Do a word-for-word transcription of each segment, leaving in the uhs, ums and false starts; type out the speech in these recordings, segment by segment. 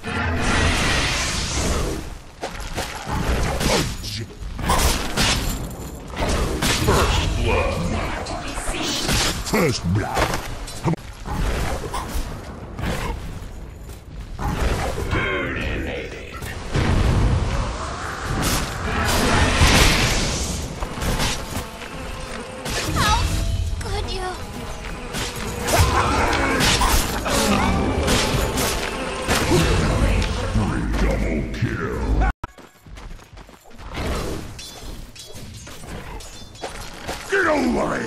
First blood. Terminated. How could you? Double kill. Get over it!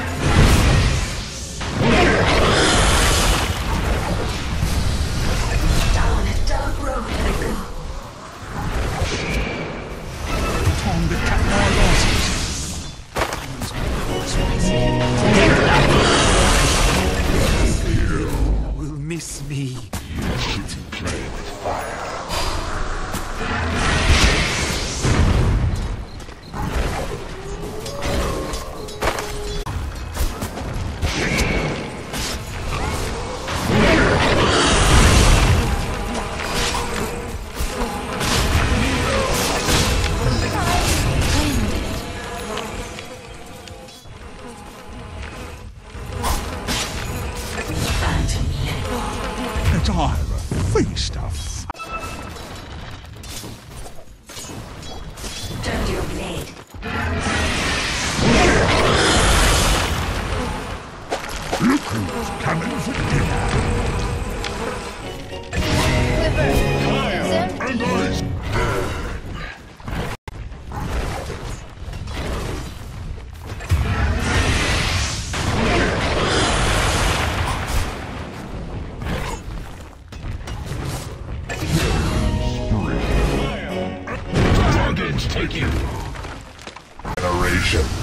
Miss me. You shouldn't play with fire. I'm a feast of Turn your blade. look who's coming for dinner. Quiver. And I take you. Generation.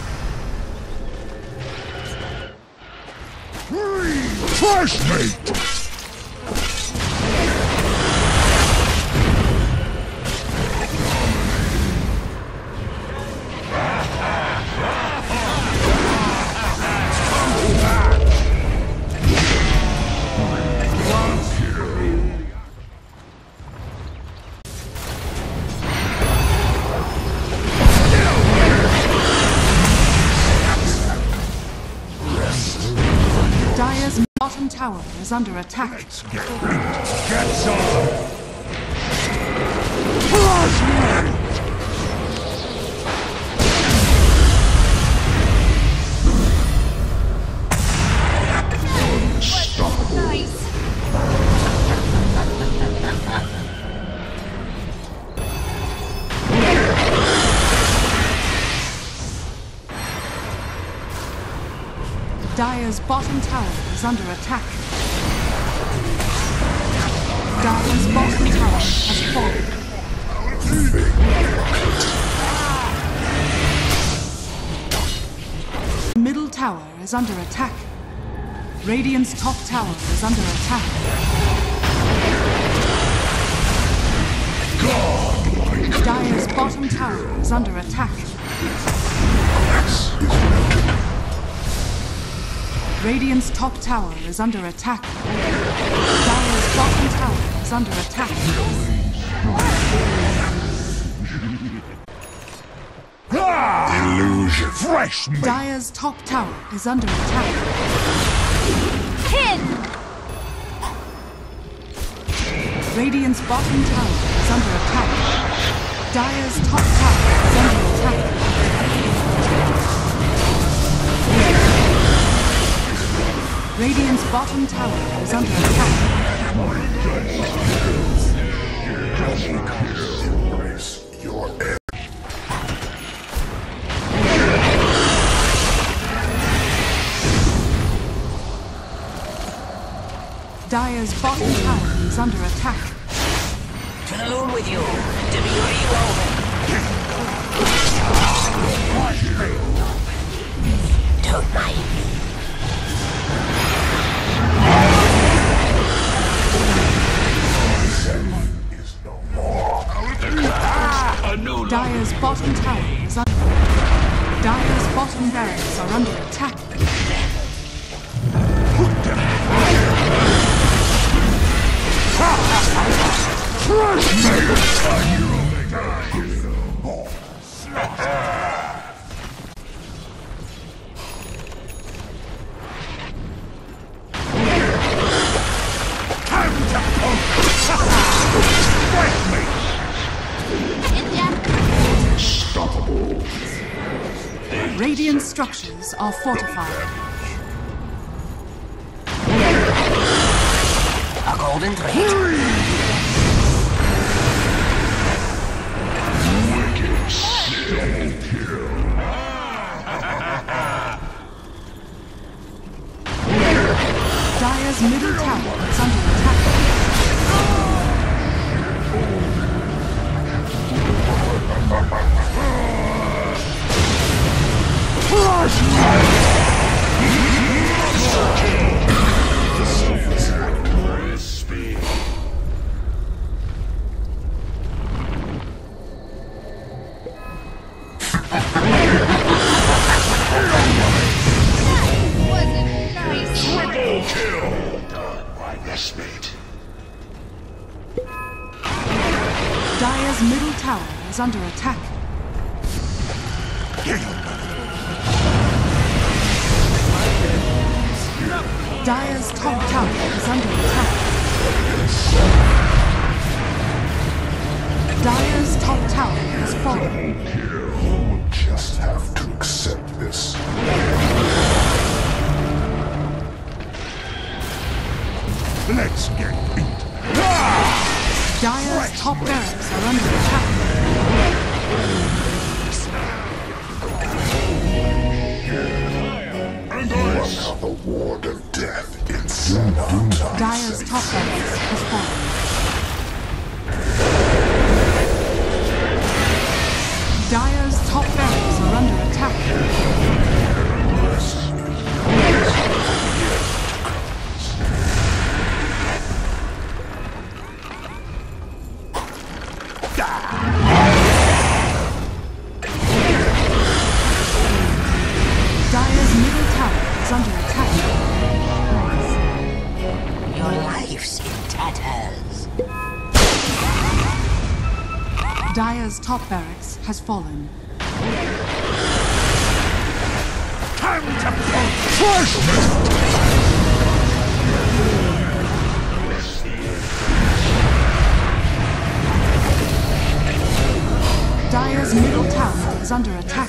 First mate. Dire's bottom tower is under attack. Let's get get some. Plasma! Unstoppable. Nice. Dire's bottom tower is under attack. Dire's bottom tower has fallen. Middle tower is under attack. Radiant's top tower is under attack. Dire's bottom tower is under attack. Radiant's top tower is under attack. Dire's bottom tower is under attack. Illusion. Fresh meat. Dire's top tower is under attack. Pin. Radiant's bottom tower is under attack. Dire's top tower is under attack. Radiant's bottom tower is under attack. Embrace your end. Dire's bottom tower is under attack. To the moon with you. To be rewoven. Don't mind me. Is no more. Dire's bottom tower is under. Dire's bottom barracks are under attack. Put them. Radiant structures are fortified. A golden thread. Wicked double kill. Dire's middle tower is under attack. Dire's middle tower is under attack. Dire's top tower is under attack. Dire's top tower has fallen. You just have to accept this. Let's get beat. Dire's top barracks are under attack. Another ward of death inside our Dire's top barracks has fallen. Dire's top barracks are under attack. Dire's middle tower is under attack. Your life's in tatters. Dire's top barracks has fallen. time to push! Dire's middle tower is under attack.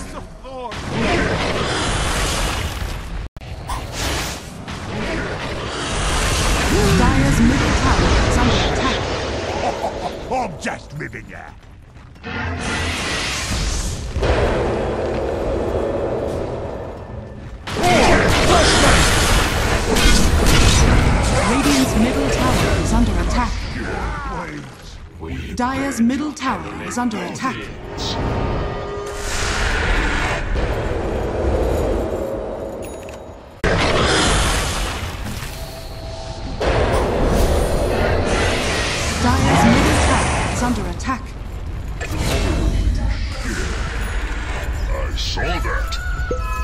Dire's middle tower is under attack. I'm just living here. Radiant's middle tower is under attack. Dire's middle tower is under attack. Dire's middle tower is under attack. I saw that.